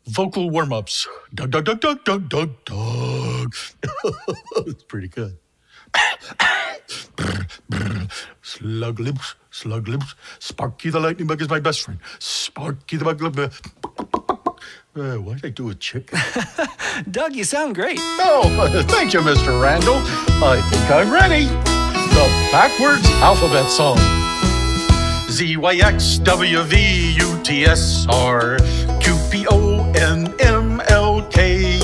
Vocal warm-ups. Doug, Doug, Doug, Doug, Doug, Doug, Doug. It's pretty good. Slug lips, Sparky the lightning bug is my best friend. Sparky the bug. Why did I do a chicken? Doug, you sound great. Oh, thank you, Mr. Randall. I think I'm ready. The backwards alphabet song. ZYXWVUTSRQPONMLK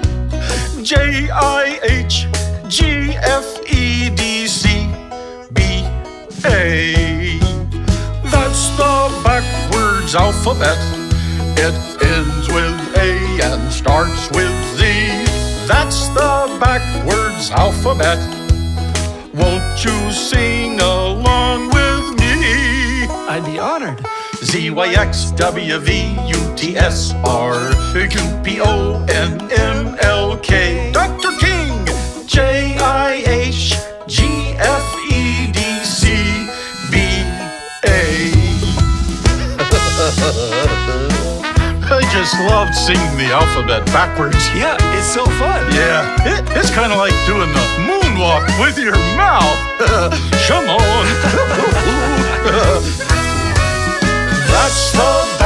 JIHGFEDCBA. That's the backwards alphabet. It ends with A and starts with Z. That's the backwards alphabet. Won't you sing along with me? I'd be honored. ZYXWVUTSRQPONMLK Dr. King JIHGFEDCBA. I just loved singing the alphabet backwards. Yeah, it's so fun. Yeah, it's kind of like doing the moonwalk with your mouth. Come on. That's the